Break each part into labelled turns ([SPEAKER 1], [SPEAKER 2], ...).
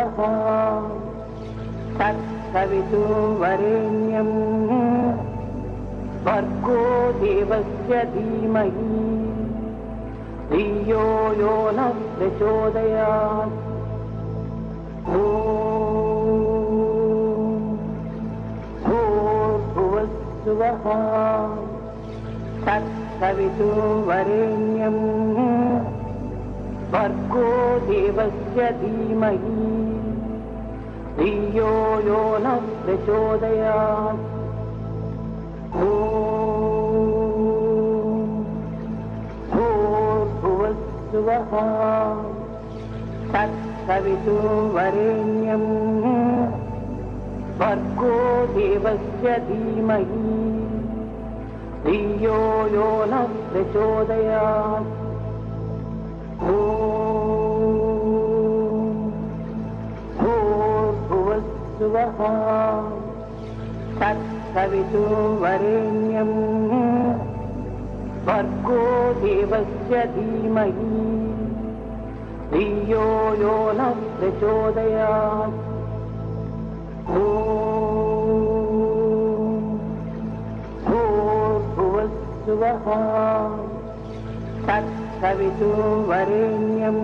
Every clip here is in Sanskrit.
[SPEAKER 1] भूर्भुवस्सुवः तत्सवितुर्वरेण्यं भर्गो देवस्य धीमहि धियो यो नः प्रचोदयात्। ॐ भूर्भुवस्सुवः तत्सवितुर्वरेण्यं भर्गो देवस्य धीमहि धियो यो नः प्रचोदयात्। ॐ भूर्भुवस्सुवः तत्सवितुर्वरेण्यं भर्गो देवस्य धीमहि धियो यो नः प्रचोदयात्। ॐ भूर्भुवस्सुवः तत्सवितुर्वरेण्यं भर्गो देवस्य धीमहि धियो यो नः प्रचोदयात्। ॐ भूर्भुवस्सुवः तत्सवितुर्वरेण्यं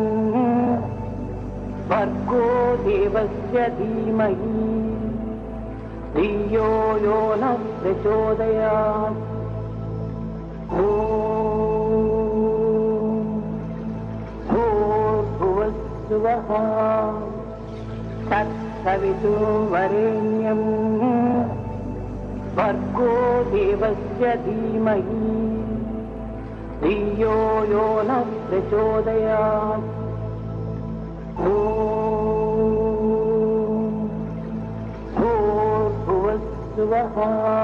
[SPEAKER 1] भर्गो देवस्य धीमहि धियो यो नः प्रचोदयात्। ॐ भूर्भुवस्सुवः तत्सवितुर्वरेण्यं भर्गो देवस्य धीमहि धियो यो नः प्रचोदयात्। ॐ भूर्भुवस्सुवः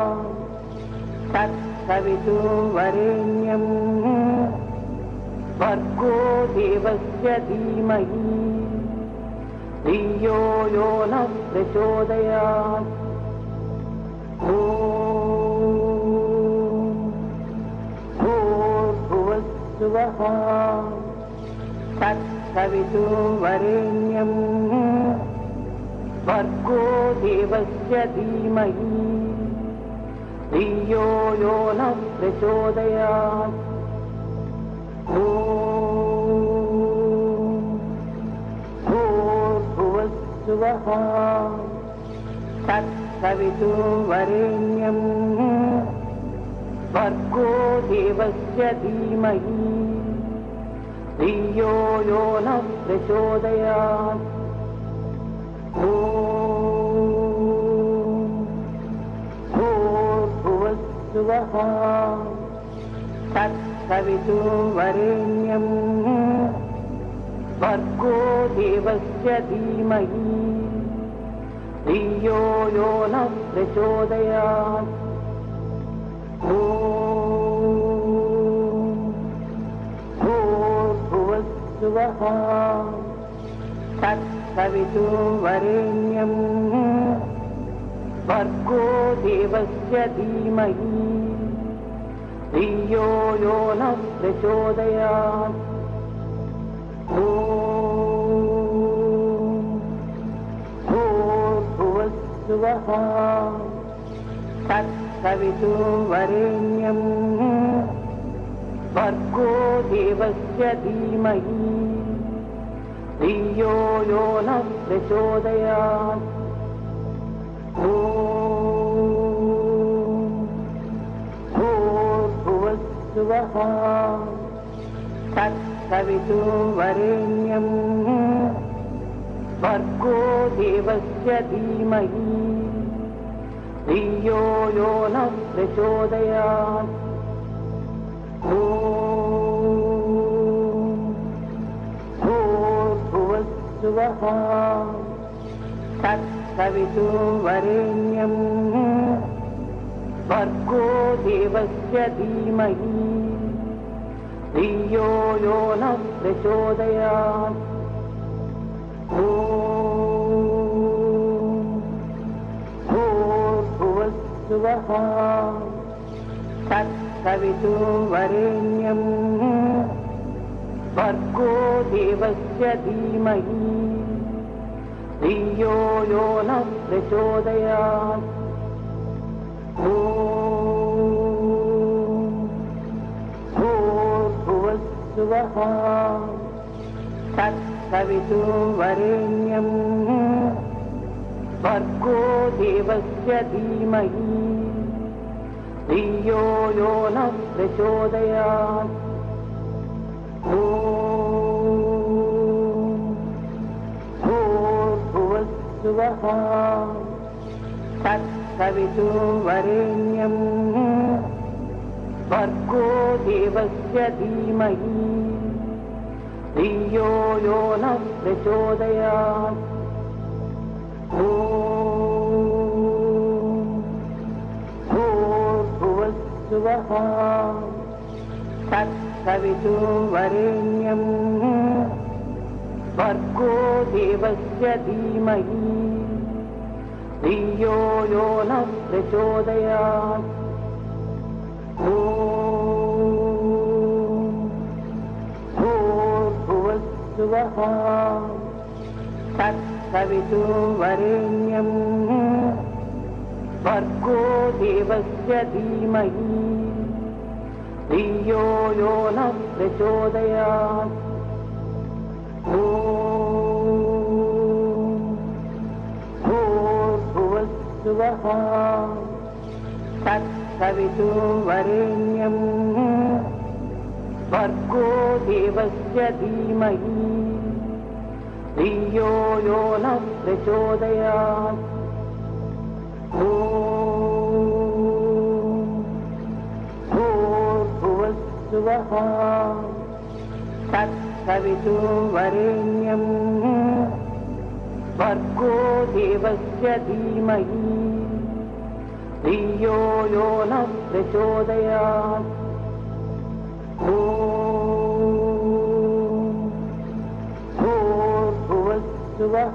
[SPEAKER 1] तत्सवितुर्वरेण्यं भर्गो देवस्य धीमहि धियो यो नः प्रचोदयात्। ॐ भूर्भुवस्सुवः तत्सवितुर्वरेण्यं भर्गो देवस्य धीमहि धियो यो नः प्रचोदयात्। ॐ भूर्भुवस्सुवः तत्सवितुर्वरेण्यं भर्गो देवस्य धीमहि धियो यो नः प्रचोदयात्। ॐ भूर्भुवस्सुवः तत्सवितुर्वरेण्यं भर्गो देवस्य धीमहि धियो यो नः प्रचोदयात्। ॐ भूर्भुवस्सुवः तत्सवितुर्वरेण्यं भर्गो देवस्य धीमहि धियो यो नः प्रचोदयात्। ॐ भूर्भुवस्सुवः तत्सवितुर्वरेण्यं भर्गो देवस्य धीमहि धियो यो नः प्रचोदयात्। ॐ भूर्भुवस्सुवः तत्सवितुर्वरेण्यं भर्गो देवस्य धीमहि धियो यो नः प्रचोदयात्। ॐ भूर्भुवस्सुवः तत्सवितुर्वरेण्यं भर्गो देवस्य धीमहि धियो यो नः प्रचोदयात्। ॐ भूर्भुवस्सुवः तत्सवितुर्वरेण्यं भर्गो देवस्य धीमहि धियो यो नः प्रचोदयात्। भूर्भुवस्सुवः तत्सवितुर्वरेण्यं भर्गो देवस्य धीमहि धियो यो नः प्रचोदयात्। भूर्भुवस्सुवः तत्सवितुर्वरेण्यं भर्गो देवस्य धीमहि धियो यो नः प्रचोदयात्। भूर्भुवस्सुवः तत्सवितुर्वरेण्यं भर्गो देवस्य धीमहि धियो यो नः प्रचोदयात्। भूर्भुवस्सुवः तत्सवितुर्वरेण्यं भर्गो देवस्य धीमहि धियो यो नः प्रचोदयात्। भूर्भुवस्सुवः तत्सवितुर्वरेण्यं भर्गो देवस्य धीमहि धियो यो नः प्रचोदयात्। भूर्भुवस्सुवः तत्सवितुर्वरेण्यं भर्गो देवस्य धीमहि धियो यो नः प्रचोदयात्। भूर्भुवस्सुवः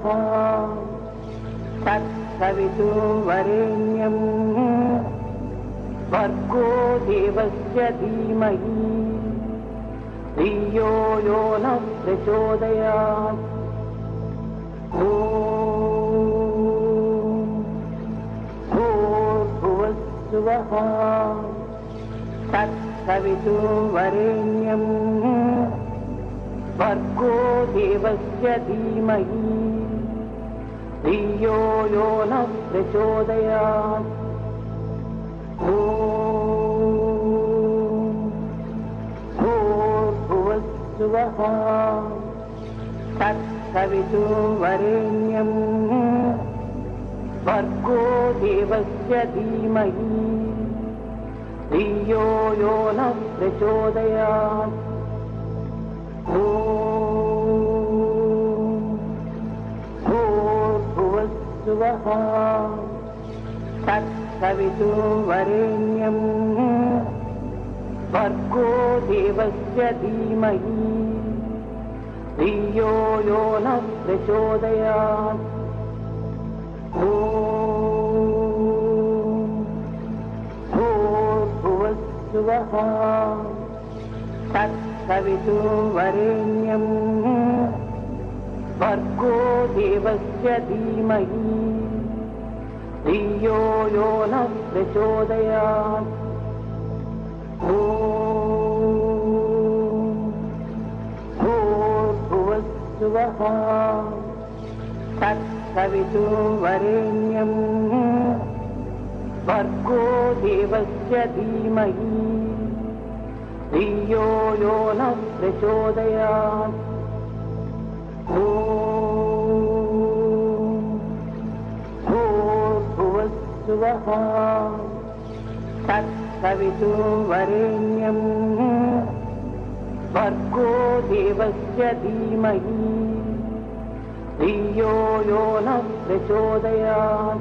[SPEAKER 1] तत्सवितुर्वरेण्यं भर्गो देवस्य धीमहि धियो यो नः प्रचोदयात्। भूर्भुवस्सुवः तत्सवितुर्वरेण्यं भर्गो देवस्य धीमहि धियो यो नः प्रचोदयात्। भूर्भुवस्सुवः तत्सवितुर्वरेण्यं भर्गो देवस्य धीमहि धियो यो नः प्रचोदयात्। भूर्भुवस्सुवः तत्सवितुर्वरेण्यं भर्गो देवस्य धीमहि धियो यो नः प्रचोदयात्। भूर्भुवस्सुवः तत्सवितुर्वरेण्यं भर्गो देवस्य धीमहि धियो यो नः प्रचोदयात्। भूर्भुवस्सुवः तत्सवितुर्वरेण्यं भर्गो देवस्य धीमहि धियो यो नः प्रचोदयात्। भूर्भुवस्सुवः तत्सवितुर्वरेण्यं भर्गो देवस्य धीमहि धियो यो नः प्रचोदयात्।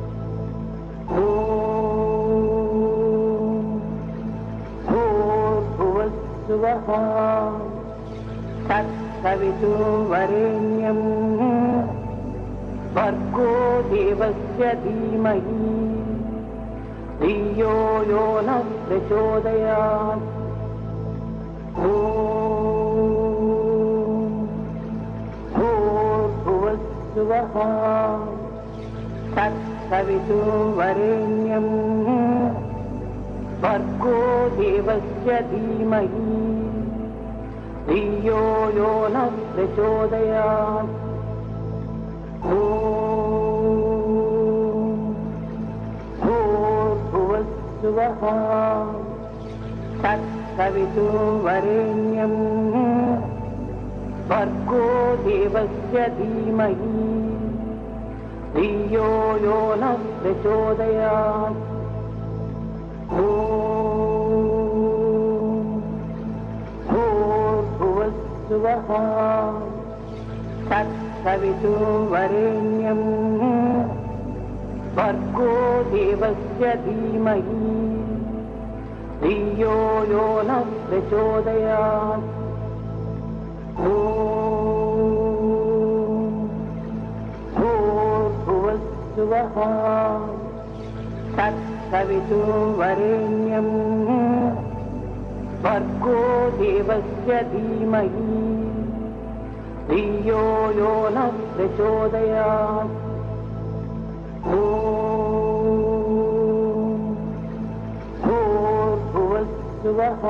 [SPEAKER 1] भूर्भुवस्सुवः तत्सवितुर्वरेण्यं भर्गो देवस्य धीमहि धियो यो नः प्रचोदयात्। भूर्भुवस्सुवः भूर्भुवस्सुवः तत्सवितुर्वरेण्यं भर्गो देवस्य धीमहि धियो यो नः प्रचोदयात्। भूर्भुवस्सुवः तत्सवितुर्वरेण्यं भर्गो देवस्य धीमहि धियो यो नः प्रचोदयात्। भूर्भुवस्सुवः तत्सवितुर्वरेण्यं भर्गो देवस्य धीमहि धियो यो नः प्रचोदयात्। भूर्भुवस्सुवः तत्सवितुर्वरेण्यं भर्गो देवस्य धीमहि धियो यो नः प्रचोदयात्। भूर्भुवस्सुवः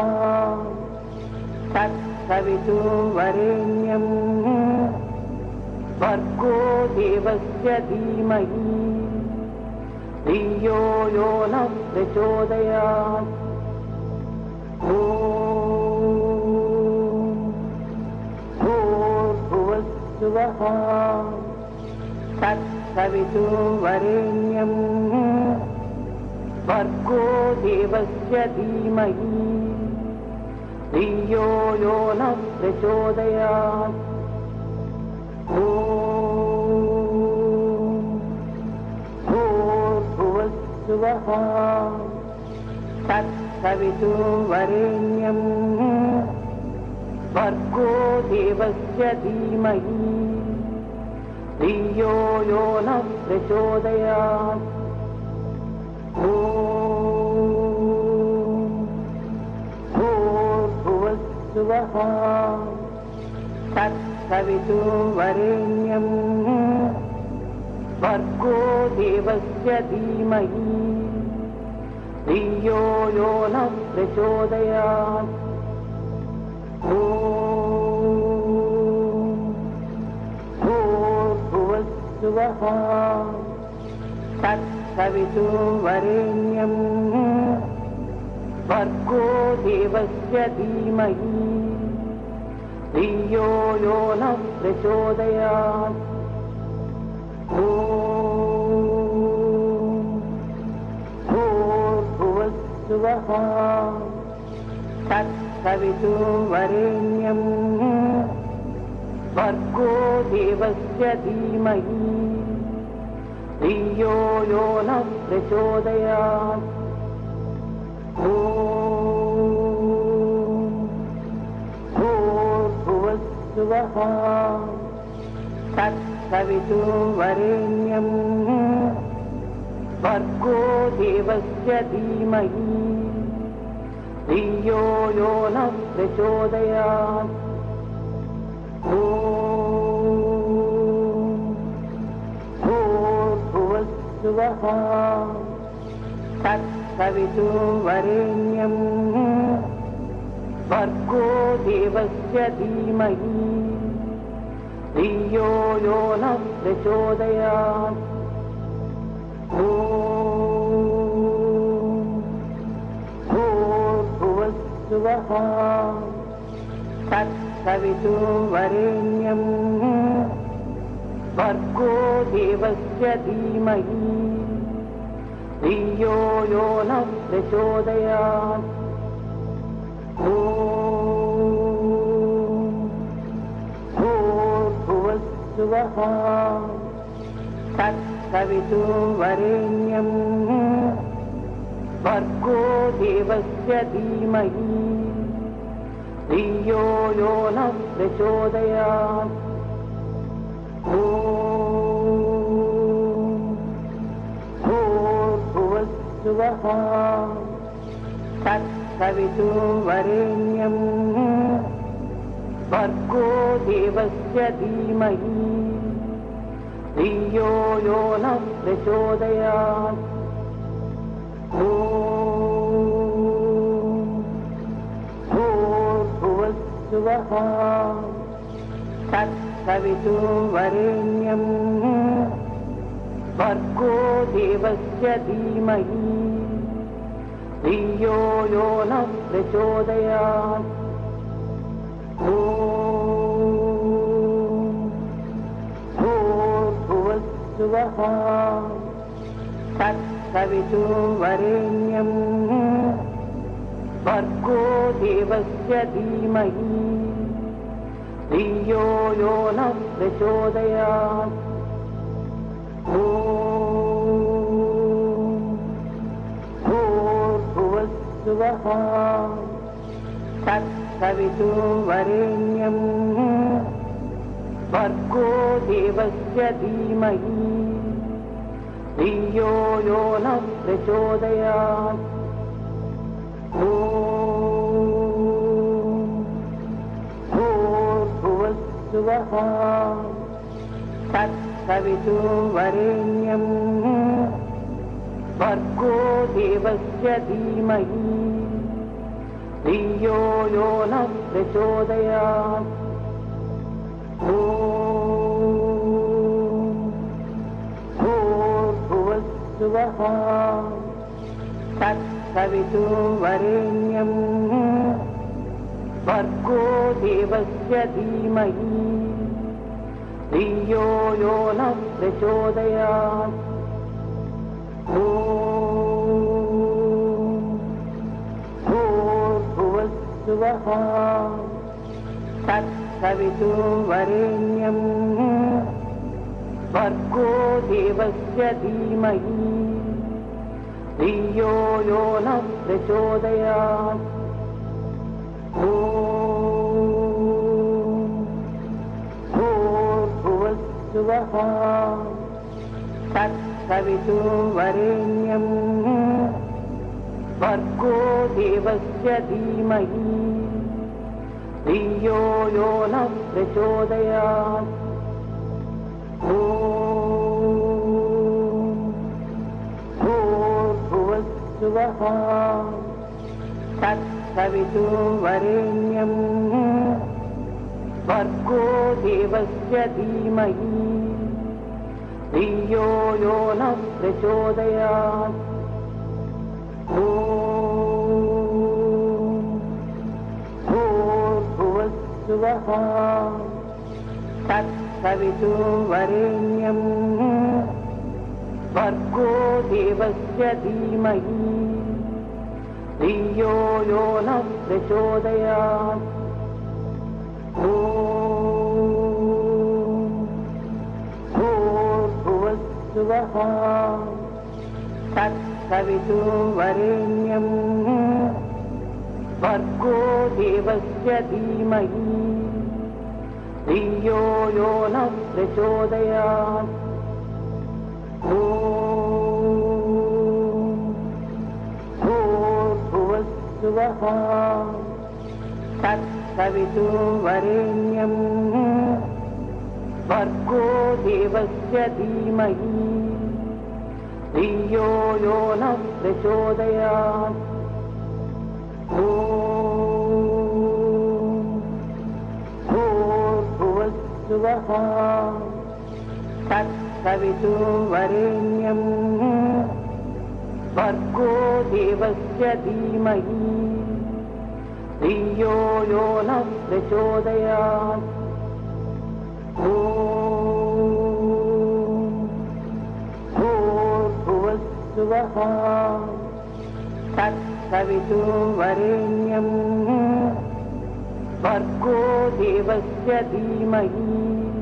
[SPEAKER 1] तत्सवितुर्वरेण्यं भर्गो देवस्य धीमहि धियो यो नः प्रचोदयात्। भूर्भुवस्सुवः तत्सवितुर्वरेण्यं भर्गो देवस्य धीमहि धियो यो नः प्रचोदयात्। भूर्भुवस्सुवः तत्सवितुर्वरेण्यं भर्गो देवस्य धीमहि धियो यो नः प्रचोदयात्। भूर्भुवस्सुवः तत्सवितुर्वरेण्यं भर्गो देवस्य धीमहि धियो यो नः प्रचोदयात्। भूर्भुवस्सुवः तत्सवितुर्वरेण्यं भर्गो देवस्य धीमहि धियो यो नः प्रचोदयात्। भूर्भुवस्सुवः तत्सवितुर्वरेण्यं भर्गो देवस्य धीमहि धियो यो नः प्रचोदयात्। भूर्भुवस्सुवः तत्सवितुर्वरेण्यं भर्गो देवस्य धीमहि धियो यो नः प्रचोदयात्। भूर्भुवस्सुवः तत्सवितुर्वरेण्यं भर्गो देवस्य धीमहि धियो यो नः प्रचोदयात्। भूर्भुवस्सुवः तत्सवितुर्वरेण्यं भर्गो देवस्य धीमहि धियो यो नः प्रचोदयात्। भूर्भुवस्सुवः तत्सवितुर्वरेण्यं भर्गो देवस्य धीमहि धियो यो नः प्रचोदयात्। भूर्भुवस्सुवः तत्सवितुर्वरेण्यं भर्गो देवस्य धीमहि धियो यो नः प्रचोदयात्। ॐ भूर्भुवस्सुवः तत्सवितुर्वरेण्यं भर्गो देवस्य धीमहि धियो यो नः प्रचोदयात्। ॐ भूर्भुवस्सुवः तत्सवितुर्वरेण्यं भर्गो देवस्य धीमहि धियो यो नः प्रचोदयात्। ॐ भूर्भुवस्सुवः तत्सवितुर्वरेण्यं भर्गो देवस्य धीमहि धियो यो नः प्रचोदयात्। ॐ भूर्भुवस्सुवः तत्सवितुर्वरेण्यं भर्गो देवस्य धीमहि धियो यो नः प्रचोदयात्। ॐ भूर्भुवस्सुवः तत्सवितुर्वरेण्यं भर्गो देवस्य धीमहि धियो यो नः प्रचोदयात्। ॐ भूर्भुवस्सुवः तत्सवितुर्वरेण्यं भर्गो देवस्य धीमहि धियो यो नः प्रचोदयात्। ॐ भूर्भुवस्सुवः तत्सवितुर्वरेण्यं भर्गो देवस्य धीमहि धियो यो नः प्रचोदयात्। ॐ भूर्भुवस्सुवः तत्सवितुर्वरेण्यं भर्गो देवस्य धीमहि धियो यो नः प्रचोदयात्। ॐ भूर्भुवस्सुवः तत्सवितुर्वरेण्यं भर्गो देवस्य धीमहि धियो यो नः प्रचोदयात्। ॐ भूर्भुवस्सुवः तत्सवितुर्वरेण्यं भर्गो देवस्य धीमहि धियो यो नः प्रचोदयात्। ॐ भूर्भुवस्सुवः तत्सवितुर्वरेण्यं भर्गो देवस्य धीमहि धियो यो नः प्रचोदयात्। ॐ भूर्भुवस्सुवः तत्सवितुर्वरेण्यं भर्गो देवस्य धीमहि धियो यो नः प्रचोदयात्। ॐ भूर्भुवस्सुवः तत्सवितुर्वरेण्यं भर्गो देवस्य धीमहि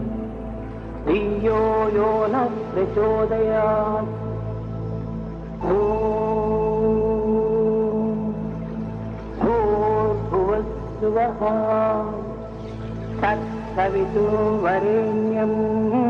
[SPEAKER 1] धियो यो नः प्रचोदयात्। ॐ भूर्भुवस्सुवः तत्सवितुर्वरेण्यं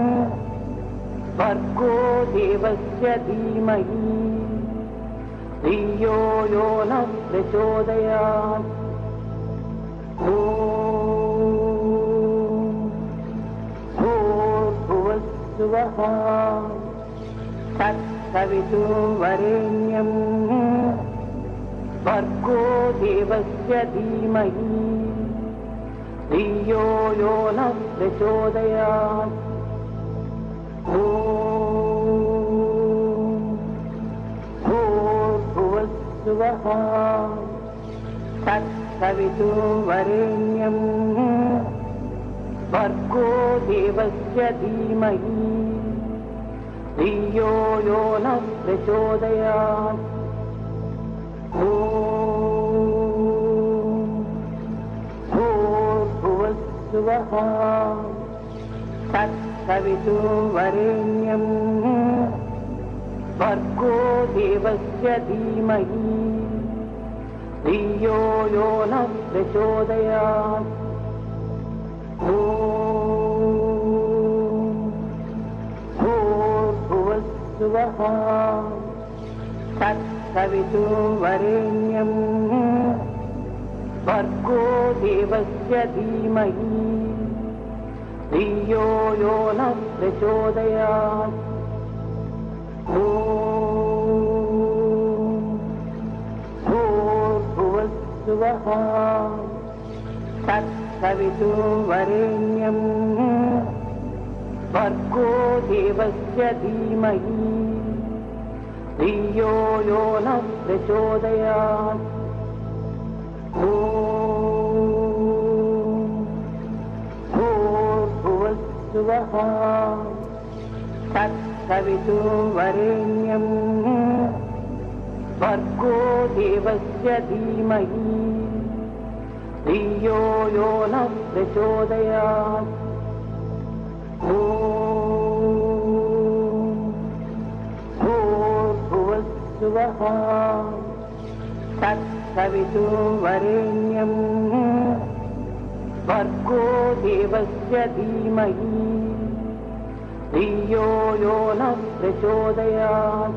[SPEAKER 1] भर्गो देवस्य धीमहि धियो यो नः प्रचोदयात्। ॐ भूर्भुवस्सुवः भूर्भुवस्सुवः तत्सवितुर्वरेण्यं भर्गो देवस्य धीमहि धियो यो नः प्रचोदयात्। भूर्भुवस्सुवः तत्सवितुर्वरेण्यं भर्गो देवस्य धीमहि धियो यो नः प्रचोदयात्। भूर्भुवस्सुवः तत्सवितुर्वरेण्यं भर्गो देवस्य धीमहि धियो यो नः प्रचोदयात्। भूर्भुवस्सुवः तत्सवितुर्वरेण्यं भर्गो देवस्य धीमहि धियो यो नः प्रचोदयात्। भूर्भुवस्सुवः तत्सवितुर्वरेण्यं भर्गो देवस्य धीमहि धियो यो नः प्रचोदयात्। भूर्भुवस्सुवः तत्सवितुर्वरेण्यं भर्गो देवस्य धीमहि धियो यो नः प्रचोदयात्। भूर्भुवस्सुवः तत्सवितुर्वरेण्यं भर्गो देवस्य धीमहि धियो यो नः प्रचोदयात्।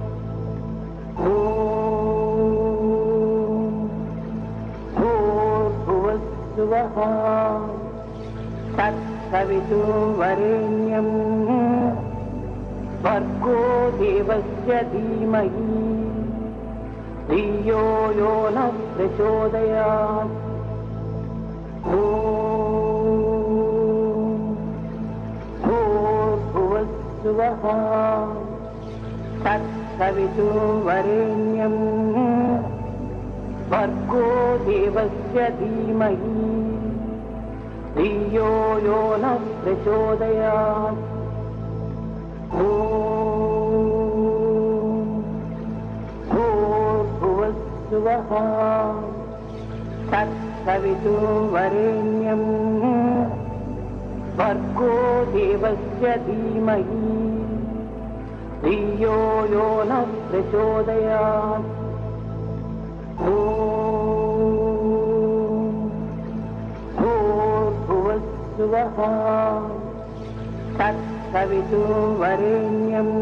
[SPEAKER 1] भूर्भुवस्सुवः तत्सवितुर्वरेण्यं भर्गो देवस्य धीमहि धियो यो नः प्रचोदयात्। भूर्भुवस्सुवः तत्सवितुर्वरेण्यं भर्गो देवस्य धीमहि धियो यो नः प्रचोदयात्। भूर्भुवस्सुवः तत्सवितुर्वरेण्यं भर्गो देवस्य धीमहि धियो यो नः प्रचोदयात्। भूर्भुवस्सुवः तत्सवितुर्वरेण्यं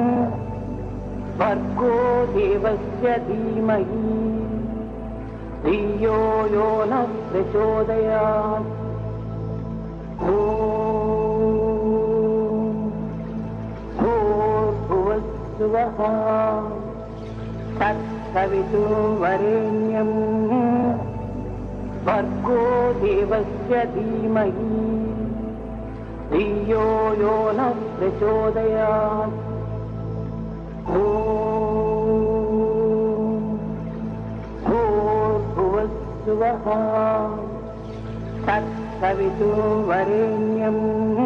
[SPEAKER 1] भर्गो देवस्य धीमहि धियो यो नः प्रचोदयात्। भूर्भुवस्सुवः तत्सवितुर्वरेण्यं भर्गो देवस्य धीमहि धियो यो नः प्रचोदयात्। भूर्भुवस्सुवः तत्सवितुर्वरेण्यं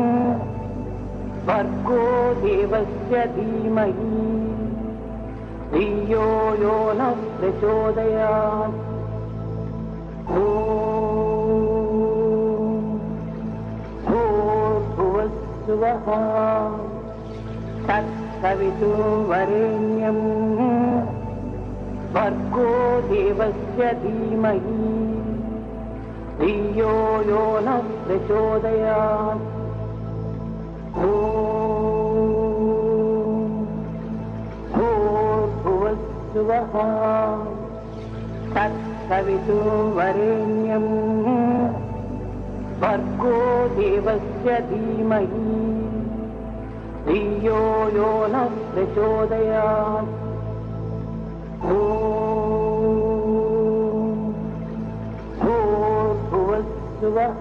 [SPEAKER 1] भर्गो देवस्य धीमहि धियो यो नः प्रचोदयात्। भूर्भुवस्सुवः तत्सवितुर्वरेण्यं भर्गो देवस्य धीमहि धियो यो नः प्रचोदयात्। भूर्भुवस्सुवः तत्सवितुर्वरेण्यं भर्गो देवस्य धीमहि धियो यो नः प्रचोदयात्। भूर्भुवस्सुवः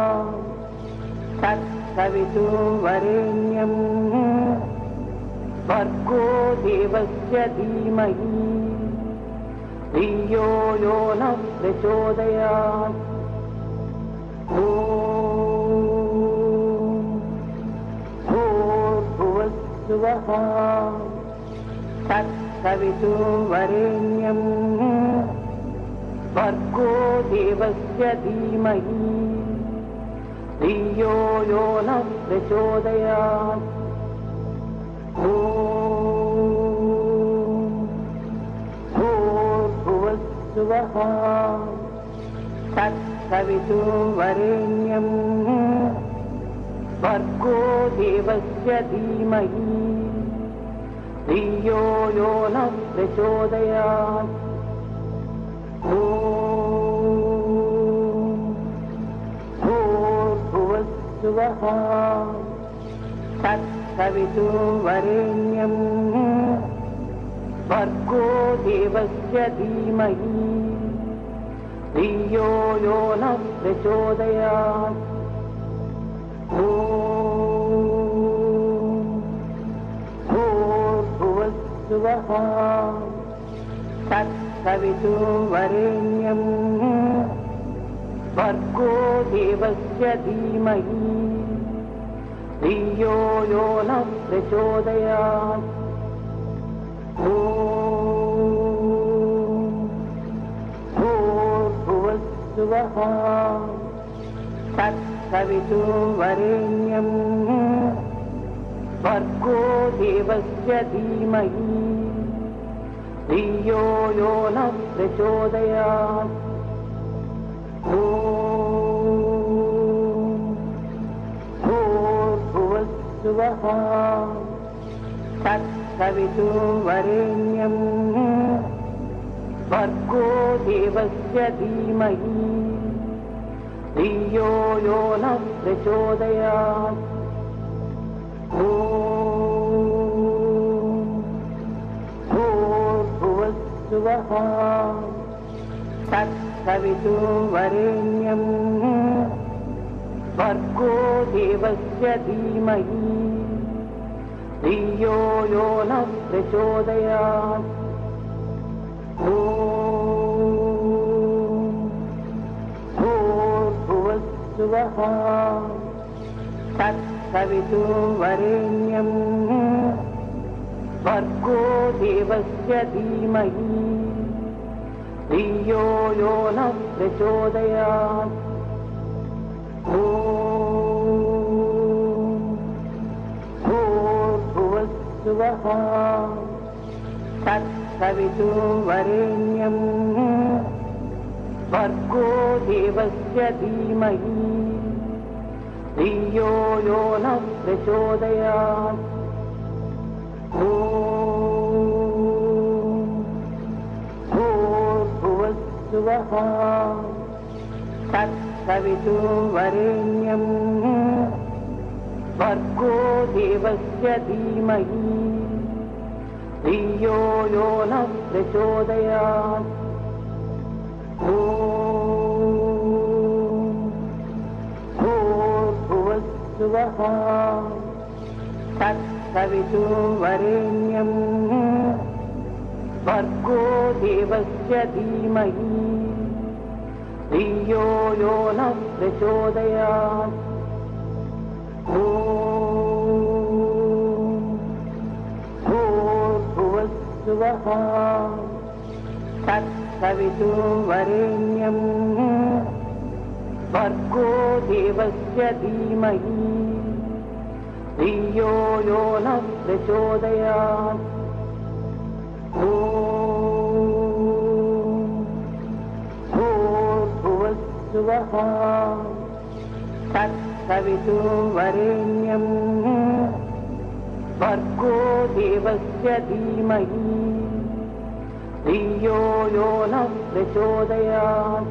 [SPEAKER 1] तत्सवितुर्वरेण्यम् भर्गो देवस्य धीमहि धियो यो नः प्रचोदयात्। भूर्भुवस्सुवः तत्सवितुर्वरेण्यम् भर्गो देवस्य धीमहि धियो यो नः प्रचोदयात्। भूर्भुवस्सुवः तत्सवितुर्वरेण्यम् भर्गो देवस्य धीमहि धियो यो नः प्रचोदयात्। भूर्भुवस्सुवः तत्सवितुर्वरेण्यम् भर्गो देवस्य धीमहि धियो यो नः प्रचोदयात्। भूर्भुवस्सुवः तत्सवितुर्वरेण्यम् भर्गो देवस्य धीमहि धियो यो नः प्रचोदयात्। भूर्भुवस्सुवः तत्सवितुर्वरेण्यम् भर्गो देवस्य धीमहि धियो यो नः प्रचोदयात्। भूर्भुवस्सुवः तत्सवितुर्वरेण्यम् भर्गो देवस्य धीमहि धियो यो नः प्रचोदयात्। भूर्भुवस्सुवः तत्सवितुर्वरेण्यम् भर्गो देवस्य धीमहि धियो यो नः प्रचोदयात्। भूर्भुवस्सुवः तत्सवितुर्वरेण्यम् भर्गो देवस्य धीमहि धियो यो नः प्रचोदयात्। भूर्भुवस्सुवः तत्सवितुर्वरेण्यम् भर्गो देवस्य धीमहि धियो यो नः प्रचोदयात्। भूर्भुवस्सुवः तत्सवितुर्वरेण्यम् भर्गो देवस्य धीमहि धियो यो नः प्रचोदयात्। भूर्भुवस्सुवः तत्सवितुर्वरेण्यम् भर्गो देवस्य धीमहि धियो यो नः प्रचोदयात्। भूर्भुवस्सुवः तत्सवितुर्वरेण्यम् भर्गो देवस्य धीमहि धियो यो नः प्रचोदयात्। भूर्भुवस्सुवः तत्सवितुर्वरेण्यम् भर्गो देवस्य धीमहि धियो यो नः प्रचोदयात्।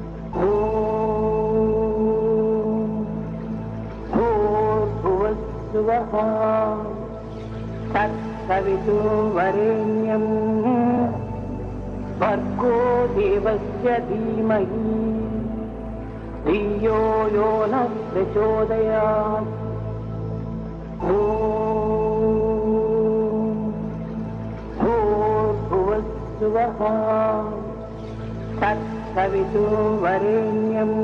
[SPEAKER 1] भूर्भुवस्सुवः भूर्भुवस्सुवः तत्सवितुर्वरेण्यं भर्गो देवस्य धीमहि धियो यो नः प्रचोदयात्। भूर्भुवस्सुवः तत्सवितुर्वरेण्यं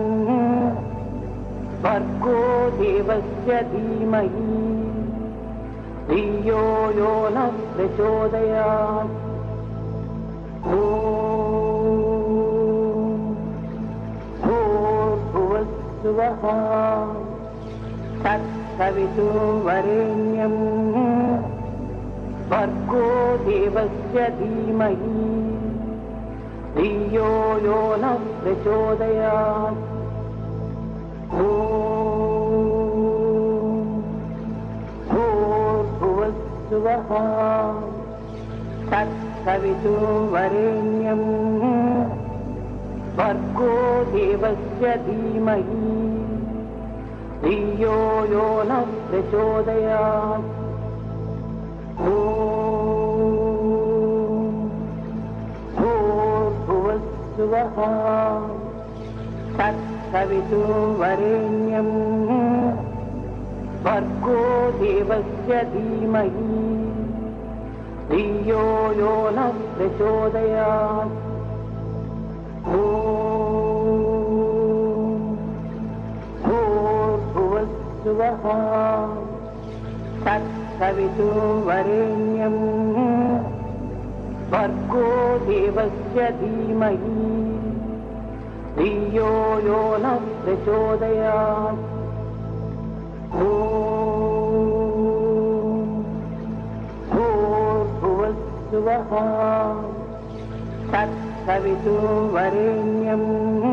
[SPEAKER 1] भर्गो देवस्य धीमहि धियो यो नः प्रचोदयात्। भूर्भुवस्सुवः तत्सवितुर्वरेण्यं भर्गो देवस्य धीमहि धियो यो नः प्रचोदयात्। भूर्भुवस्सुवः तत्सवितुर्वरेण्यं भर्गो देवस्य धीमहि धियो यो नः प्रचोदयात्। भूर्भुवस्सुवः तत्सवितुर्वरेण्यं भर्गो देवस्य धीमहि धियो यो नः प्रचोदयात्। भूर्भुवस्सुवः तत्सवितुर्वरेण्यं भर्गो देवस्य धीमहि धियो यो नः प्रचोदयात्। भूर्भुवस्सुवः तत्सवितुर्वरेण्यं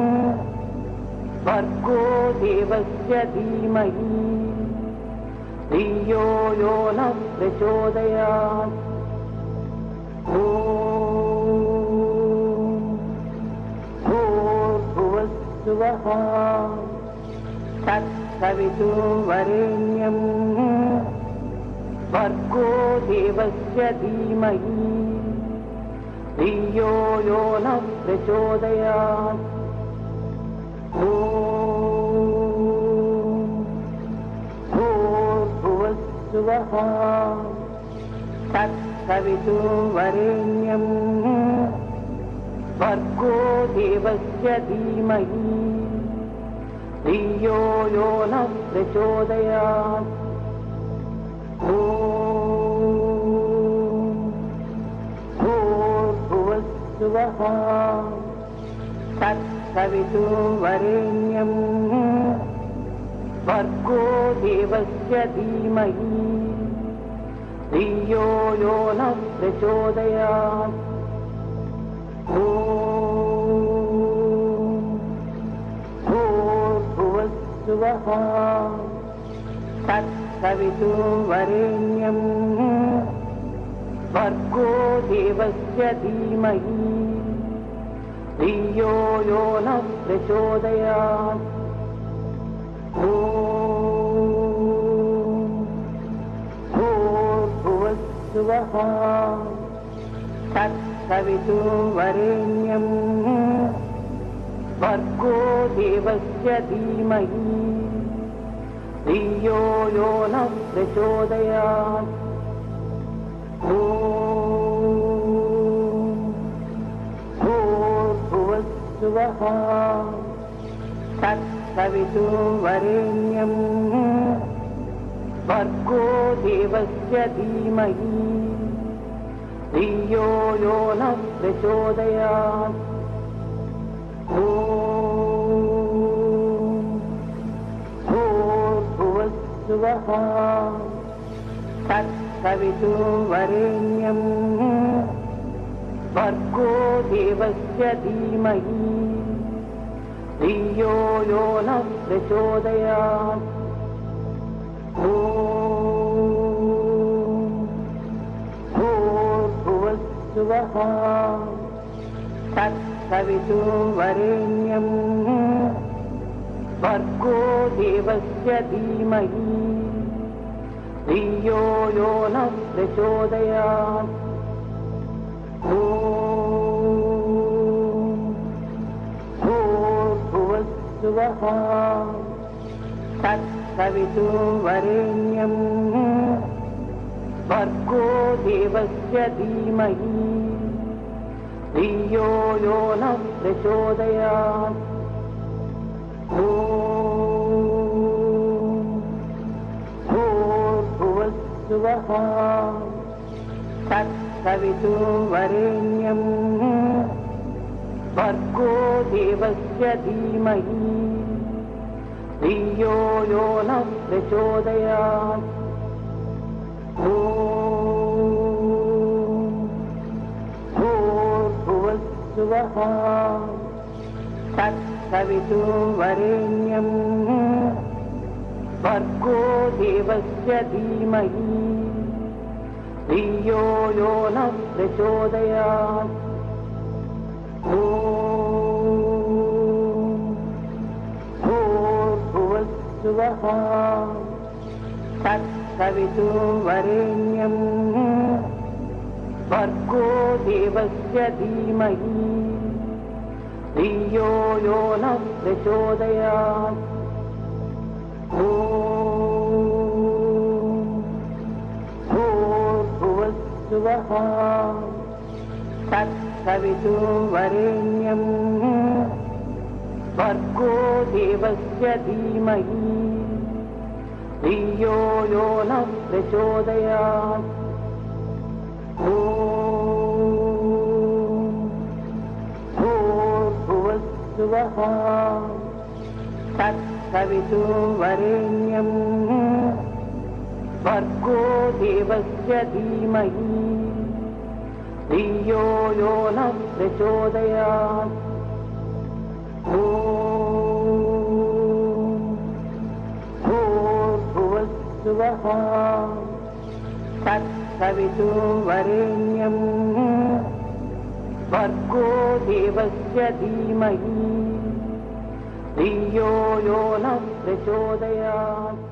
[SPEAKER 1] भर्गो देवस्य धीमहि धियो यो नः प्रचोदयात्। भूर्भुवस्सुवः तत्सवितुर्वरेण्यं भर्गो देवस्य धीमहि धियो यो नः प्रचोदयात्। भूर्भुवस्सुवः तत्सवितुर्वरेण्यं भर्गो देवस्य धीमहि धियो यो नः प्रचोदयात्। भूर्भुवस्सुवः तत्सवितुर्वरेण्यं भर्गो देवस्य धीमहि धियो यो नः प्रचोदयात्। भूर्भुवस्सुवः तत्सवितुर्वरेण्यं भर्गो देवस्य धीमहि धियो यो नः प्रचोदयात्। भूर्भुवस्सुवः तत्सवितुर्वरेण्यं भर्गो देवस्य धीमहि धियो यो नः प्रचोदयात्। भूर्भुवस्सुवः तत्सवितुर्वरेण्यं भर्गो देवस्य धीमहि धियो यो नः प्रचोदयात्। भूर्भुवस्सुवः तत्सवितुर्वरेण्यं भर्गो देवस्य धीमहि धियो यो नः प्रचोदयात्। भूर्भुवस्सुवः तत्सवितुर्वरेण्यं भर्गो देवस्य धीमहि धियो यो नः प्रचोदयात्। ॐ भूर्भुवस्सुवः तत्सवितुर्वरेण्यं भर्गो देवस्य धीमहि धियो यो नः प्रचोदयात्। ॐ भूर्भुवस्सुवः तत्सवितुर्वरेण्यं भर्गो देवस्य धीमहि धियो यो नः प्रचोदयात्। ॐ भूर्भुवस्सुवः तत्सवितुर्वरेण्यं भर्गो देवस्य धीमहि धियो यो नः प्रचोदयात्। ॐ भूर्भुवस्सुवः तत्सवितुर्वरेण्यं भर्गो देवस्य धीमहि धियो यो नः प्रचोदयात्। ॐ भूर्भुवस्सुवः तत्सवितुर्वरेण्यं भर्गो देवस्य धीमहि धियो यो नः प्रचोदयात्। ॐ भूर्भुवस्सुवः तत्सवितुर्वरेण्यं भर्गो देवस्य धीमहि धियो यो नः प्रचोदयात्। ॐ भूर्भुवस्सुवः तत्सवितुर्वरेण्यं भर्गो देवस्य धीमहि धियो यो नः प्रचोदयात्।